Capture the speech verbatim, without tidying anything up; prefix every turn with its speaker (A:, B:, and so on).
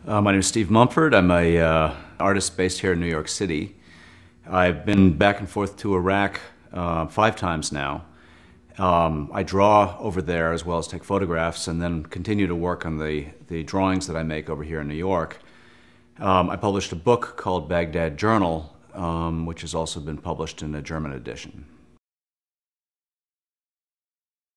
A: Uh, my name is Steve Mumford. I'm a uh, artist based here in New York City. I've been back and forth to Iraq uh, five times now. Um, I draw over there as well as take photographs, and then continue to work on the, the drawings that I make over here in New York. Um, I published a book called Baghdad Journal, um, which has also been published in a German edition.